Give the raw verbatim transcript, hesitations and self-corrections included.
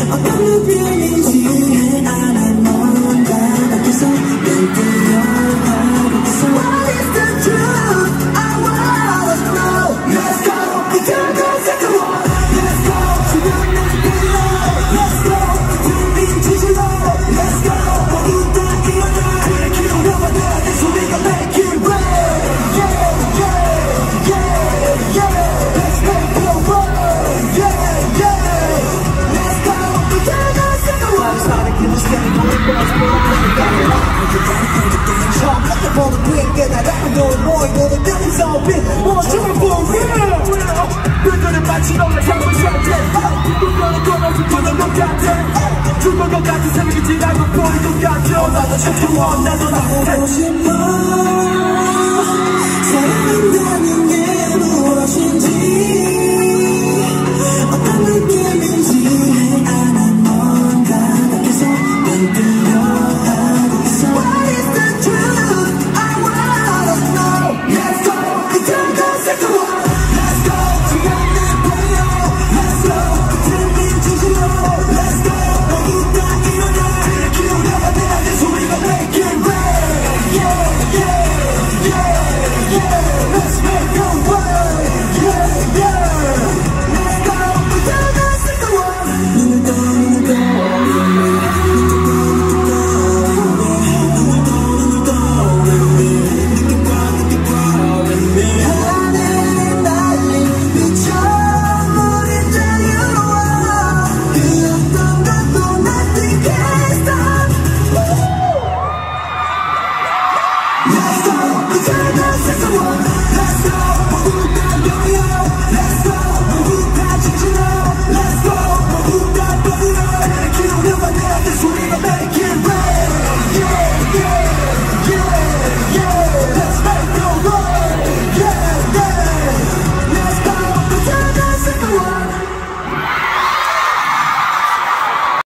어떤 눈빛인지 아는 뭔가 밖에서 날 뛰어가고 있어. What is the truth? I wanna know. Let's go. We can go second one. Let's go. 지금 날 불러. Let's go. 준비 지질러. Let's go. 모두 다 일어나. 그래 기억나봐 내 소리가 make it rain. Yeah, yeah, yeah, yeah. Let's make the world. Yeah, yeah. Let's go. We can go second one. I'm starting to understand what it was. 처음 보는 핑계 나가는 널 모이고는 여기서 빛 멈추면 for real. 그들은 마치 너가 잡은 샷대 꿈꿔는 꺼내서 보는 것 같아. 죽을 것 같은 새벽이 지나고 보이는 것 같아. 나도 참 좋아 나도 나보고 싶어.